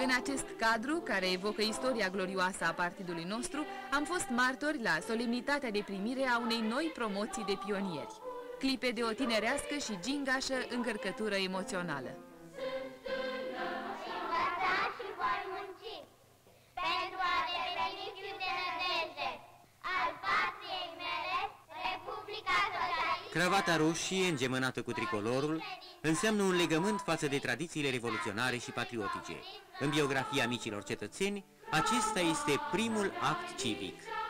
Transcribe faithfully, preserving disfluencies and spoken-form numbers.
În acest cadru, care evocă istoria glorioasă a partidului nostru, am fost martori la solemnitatea de primire a unei noi promoții de pionieri. Clipe de o tinerească și gingașă încărcătură emoțională. Cravata roșie, îngemănată cu tricolorul, înseamnă un legământ față de tradițiile revoluționare și patriotice. În biografia micilor cetățeni, acesta este primul act civic.